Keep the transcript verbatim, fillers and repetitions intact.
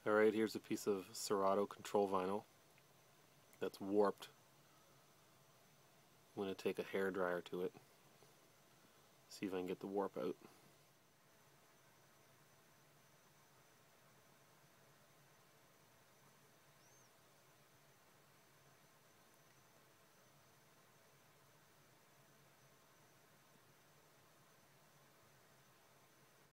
Alright, here's a piece of Serato Control vinyl that's warped. I'm going to take a hairdryer to it, see if I can get the warp out.